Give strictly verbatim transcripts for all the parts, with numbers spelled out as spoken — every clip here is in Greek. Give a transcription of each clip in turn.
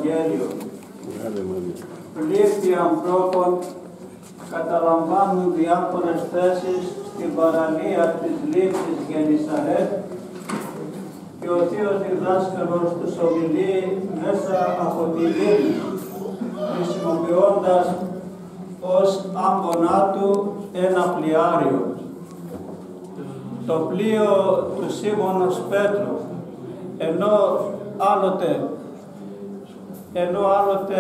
Ευαγγέλιο. Πλήθη ανθρώπων καταλαμβάνουν διάφορες θέσεις στην παραλία της λίμνης Γεννησαρέτ και ο Θείος Διδάσκαλος τους ομιλεί μέσα από τη λίμνη, χρησιμοποιώντας ως άμπονά του ένα πλοιάριο. Το πλοίο του Σίμωνος Πέτρου, ενώ άλλοτε, ενώ άλλοτε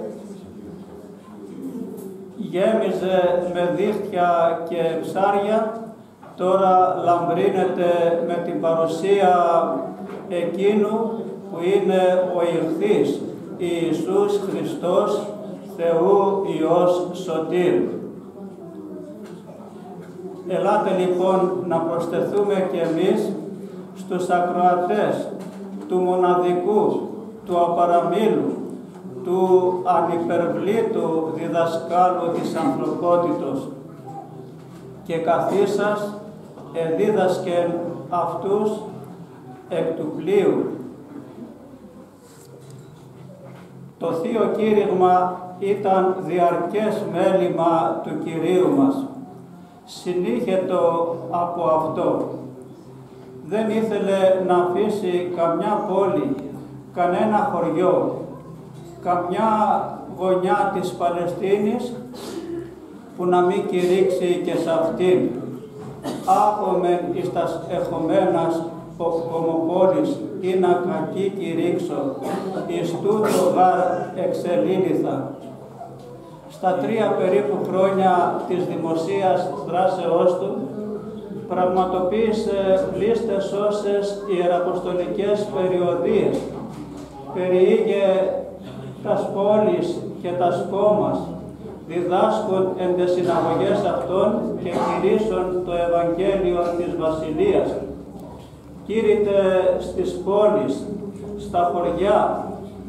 γέμιζε με δίχτυα και ψάρια, τώρα λαμπρύνεται με την παρουσία εκείνου που είναι ο ηχθής, Ιησούς Χριστός, Θεού Υιός Σωτήρ. Ελάτε λοιπόν να προσθεθούμε και εμείς στους ακροατές του μοναδικού, του απαραμίλου, του ανυπερβλήτου διδασκάλου της ανθρωπότητος και καθίσας εδίδασκεν αυτούς εκ του πλοίου. Το Θείο Κήρυγμα ήταν διαρκές μέλημα του Κυρίου μας, συνήχετο από αυτό. Δεν ήθελε να αφήσει καμιά πόλη, κανένα χωριό, καμιά γωνιά της Παλαιστίνης που να μην κηρύξει και σε αυτήν. Άπομεν εις τας εχομένας ομοπόλης ή να κακή κηρύξω, εις τούτο γάρ εξελίνηθα. Στα τρία περίπου χρόνια της δημοσίας δράσεώς του, πραγματοποίησε πλήστες όσες ιεραποστολικές περιοδίες, περιήγε τας πόλεις και τας κόμμας, διδάσκον εν τες συναγωγές αυτών και κηρύσσον το Ευαγγέλιο της Βασιλείας. Κήρυτε στις πόλεις, στα χωριά,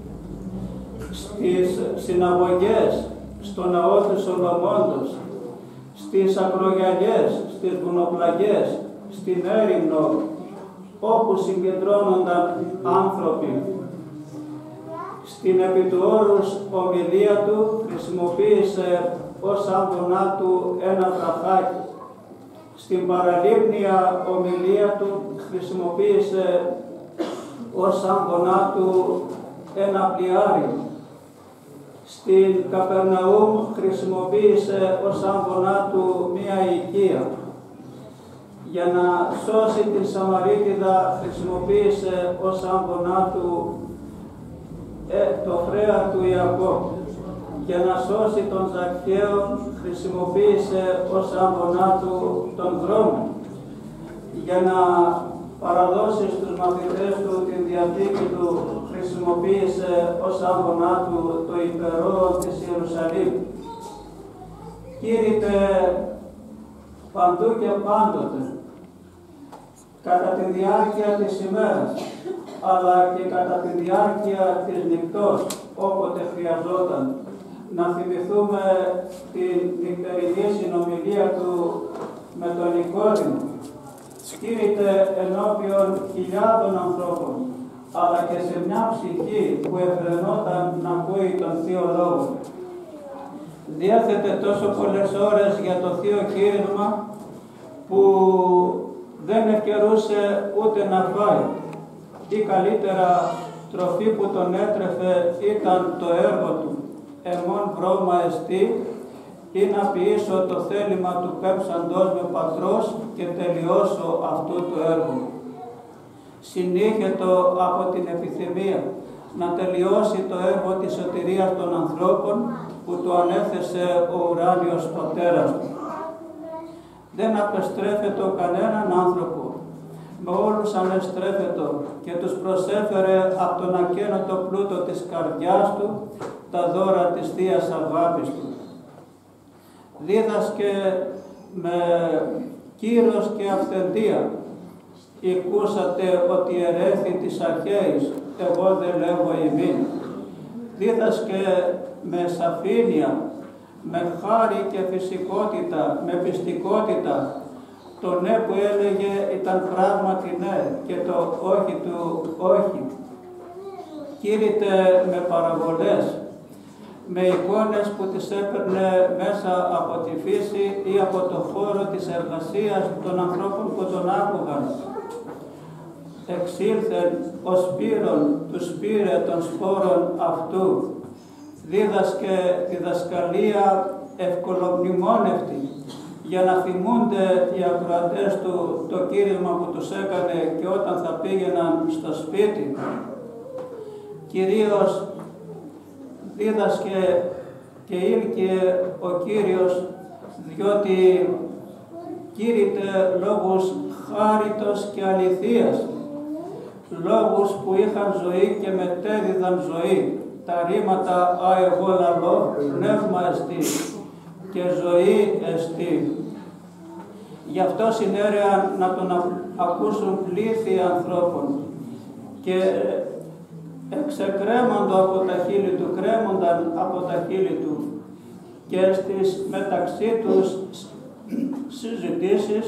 στις συναγωγές, στο ναό του Σολομώντος, στις ακρογιαλιές, στις βουνοπλαγιές, στην έρημνο, όπου συγκεντρώνονταν άνθρωποι. Στην επί του όρους ομιλία του χρησιμοποίησε ως άμπονά του ένα βραχάκι. Στην παραλίμνια ομιλία του χρησιμοποίησε ως άμπονά του ένα πλοιάριο. Στην Καπερναούμ χρησιμοποίησε ως άμπονά του μία οικία. Για να σώσει την Σαμαρίτιδα χρησιμοποίησε ως άμπονά του ε, το φρέα του Ιακώβ. Για να σώσει τον Ζακχαίο χρησιμοποίησε ως άμπονά του τον δρόμο. Για να παραδώσει στους μαθητές του την διαθήκη του χρησιμοποίησε ως άμπονά του το υπερό της Ιερουσαλήμ. Κήρυτε παντού και πάντοτε, κατά τη διάρκεια της ημέρας, αλλά και κατά τη διάρκεια της νυχτός, όποτε χρειαζόταν, να θυμηθούμε την νυχτερινή συνομιλία του με τον Νικόδημο. Κήρυτε ενώπιον χιλιάδων ανθρώπων, αλλά και σε μια ψυχή που εφρενόταν να ακούει τον Θείο Λόγο. Διέθετε τόσο πολλές ώρες για το Θείο Κήρυγμα που δεν ευκαιρούσε ούτε να φάει. Ή καλύτερα τροφή που τον έτρεφε ήταν το έργο του. Εμόν βρώμα εστί ή να ποιήσω το θέλημα του πέμψαντος με πατρός και τελειώσω αυτού του έργου. Συνήχετο από την επιθυμία να τελειώσει το έργο της σωτηρίας των ανθρώπων που του ανέθεσε ο ουράνιος πατέρας του. Δεν απεστρέφεται κανέναν άνθρωπο, με όλους ανεστρέφετο και τους προσέφερε από τον ακαίνωτο πλούτο της καρδιάς του τα δώρα της Θείας αγάπης του. Δίδασκε με κύρος και αυθεντία. Εκούσατε ότι ερέθη της αρχαίης, εγώ δεν λέγω ημίν. Δίδασκε με σαφήνεια, με χάρη και φυσικότητα, με πιστικότητα. Το ναι που έλεγε ήταν πράγματι ναι και το όχι του όχι. κήρυτε με παραβολές, με εικόνες που τις έπαιρνε μέσα από τη φύση ή από το χώρο της εργασίας των ανθρώπων που τον άκουγαν. Εξήλθεν ο Σπύρον, του πήρε των σπόρων αυτού, δίδασκε διδασκαλία ευκολομνημόνευτη, για να θυμούνται οι ακροατές του το κήρυγμα που τους έκανε και όταν θα πήγαιναν στο σπίτι. Κυρίως δίδασκε και ήλκε ο Κύριος, διότι κήρυτε λόγους χάριτος και αληθείας, λόγους που είχαν ζωή και μετέδιδαν ζωή. Τα ρήματα «Α εγώ λαλώ, πνεύμα εστί» και «ζωή εστί». Γι' αυτό συνέρεαν να τον ακούσουν πλήθη ανθρώπων και εξεκρέμοντο από τα χείλη του, κρέμονταν από τα χείλη του και στις μεταξύ τους συζητήσεις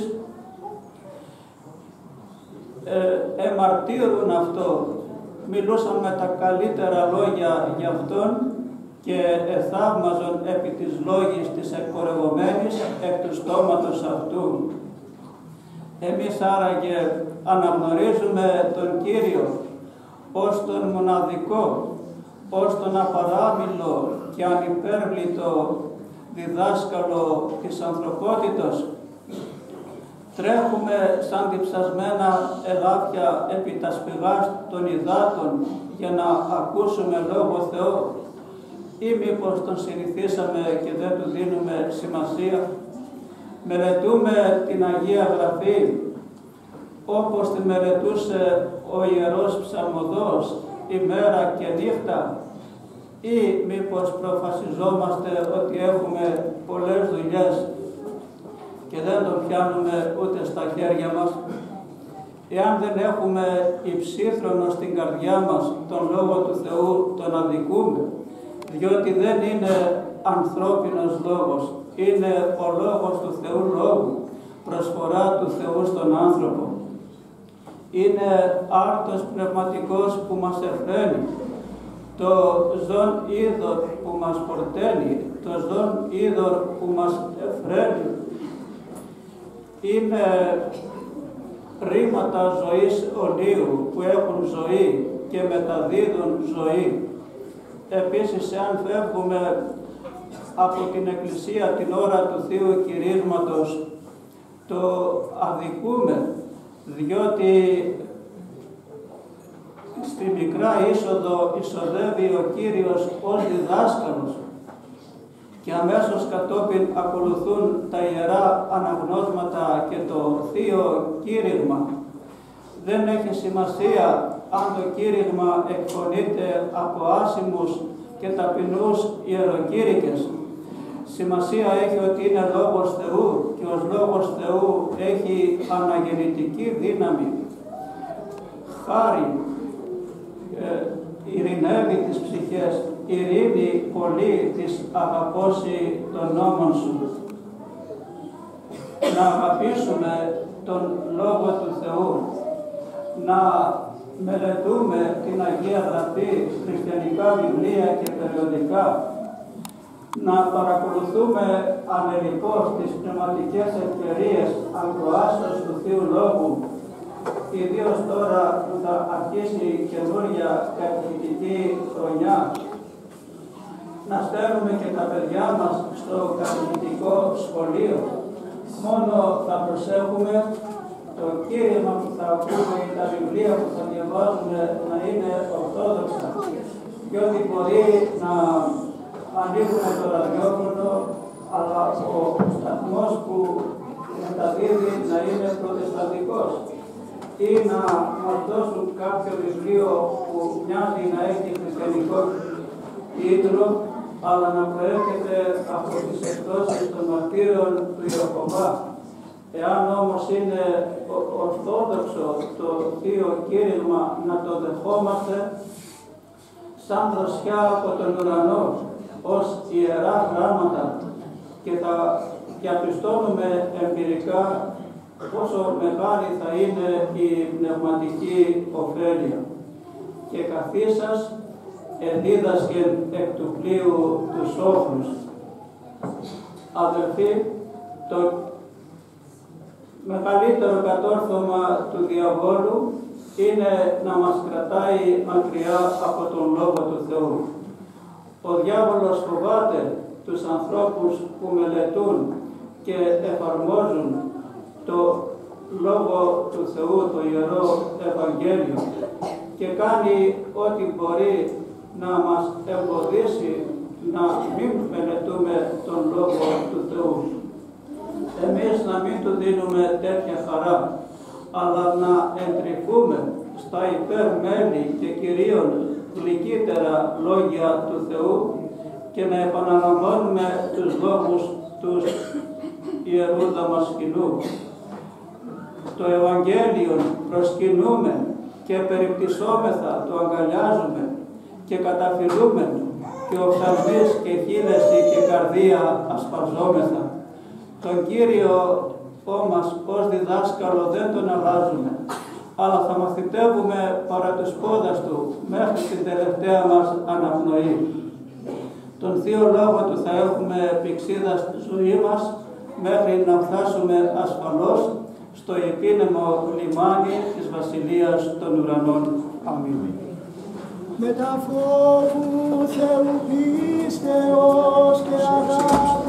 ε, εμαρτύρουν αυτό, μιλούσαν με τα καλύτερα λόγια για αυτόν και εθαύμαζον επί της λόγης της εκπορευομένης εκ του στόματος αυτού. Εμείς άραγε αναγνωρίζουμε τον Κύριο ως τον μοναδικό, ως τον απαράμιλο και ανυπέρβλητο διδάσκαλο της ανθρωπότητος. Τρέχουμε σαν διψασμένα ελάφια επί τα σπηγάς των υδάτων για να ακούσουμε Λόγο Θεό, ή μήπως τον συνηθίσαμε και δεν του δίνουμε σημασία. Μελετούμε την Αγία Γραφή όπως τη μελετούσε ο Ιερός Ψαλμοδός ημέρα και νύχτα, ή μήπως προφασιζόμαστε ότι έχουμε πολλές δουλειές και δεν τον πιάνουμε ούτε στα χέρια μας. Εάν δεν έχουμε υψίθρονο στην καρδιά μας τον Λόγο του Θεού, τον αδικούμε, διότι δεν είναι ανθρώπινος λόγος, είναι ο Λόγος του Θεού Λόγου, προσφορά του Θεού στον άνθρωπο. Είναι άρτος πνευματικός που μας εφραίνει, το ζών είδωρ που μας πορταίνει, το ζών είδωρ που μας εφραίνει. Είναι ρήματα ζωής ολίου που έχουν ζωή και μεταδίδουν ζωή. Επίσης, εάν φεύγουμε από την Εκκλησία την ώρα του Θείου Κηρύσματος, το αδικούμε, διότι στη μικρά είσοδο εισοδεύει ο Κύριος ως διδάσκαλος και αμέσως κατόπιν ακολουθούν τα Ιερά Αναγνώσματα και το Θείο Κήρυγμα. Δεν έχει σημασία αν το κήρυγμα εκφωνείται από άσημους και ταπεινούς ιεροκήρυκες. Σημασία έχει ότι είναι Λόγος Θεού και ως Λόγος Θεού έχει αναγεννητική δύναμη. Χάρη, ε, ειρηνεύει τις ψυχές, ειρήνη πολύ της αγαπώσει των νόμων σου. Να αγαπήσουμε τον Λόγο του Θεού, να μελετούμε την Αγία Γραφή, χριστιανικά βιβλία και περιοδικά, να παρακολουθούμε ανελιπώς τις πνευματικές ευκαιρίες ακροάσεως του Θείου Λόγου, ιδίως τώρα που θα αρχίσει η καινούργια κατηχητική χρονιά, να στέλνουμε και τα παιδιά μας στο κατηχητικό σχολείο. Μόνο θα προσέχουμε το κήρυγμα που θα ακούμε ή τα βιβλία που θα διαβάζουμε να είναι ορθόδοξα, διότι μπορεί να ανοίγουμε το ραδιόφωνο, αλλά ο σταθμός που μεταδίδει να είναι προτεσταντικός, ή να μας δώσουν κάποιο βιβλίο που μοιάζει να έχει χριστιανικό τίτλο, αλλά να προέρχεται από τις εκδόσεις των μαρτύρων του Ιεχωβά. Εάν όμως είναι ορθόδοξο το Θείο Κήρυγμα, να το δεχόμαστε σαν δροσιά από τον ουρανό, ως ιερά γράμματα, και θα διαπιστώνουμε εμπειρικά πόσο μεγάλη θα είναι η πνευματική ωφέλεια. Και καθίσας εδίδασκεν εκ του πλοίου τους όχλους. Αδελφοί, το μεγαλύτερο κατόρθωμα του διαβόλου είναι να μας κρατάει μακριά από τον Λόγο του Θεού. Ο διάβολος φοβάται τους ανθρώπους που μελετούν και εφαρμόζουν το Λόγο του Θεού, το Ιερό Ευαγγέλιο, και κάνει ό,τι μπορεί να μας εμποδίσει να μην μελετούμε τον Λόγο του Θεού. Εμείς να μην του δίνουμε τέτοια χαρά, αλλά να εντρυφούμε στα υπέρ-μέλη και κυρίως γλυκύτερα λόγια του Θεού και να επαναλαμβάνουμε τους λόγους τους Ιερού Δαμασκηνού. Το Ευαγγέλιο προσκυνούμε και περιπτυσσόμεθα, το αγκαλιάζουμε και καταφυλούμε και ο ψαλμής και χείλεση και καρδία ασπαζόμεθα. Τον Κύριο όμως ως διδάσκαλο δεν τον αλλάζουμε, αλλά θα μαθητεύουμε παρά τους πόδας Του μέχρι την τελευταία μας αναπνοή. Τον Θείο Λόγο Του θα έχουμε πηξίδα στη ζωή μας μέχρι να φτάσουμε ασφαλώς στο επίνεμο λιμάνι της Βασιλείας των Ουρανών. Αμήν. Μετα φόβου Θεού πίστεως και αγάπης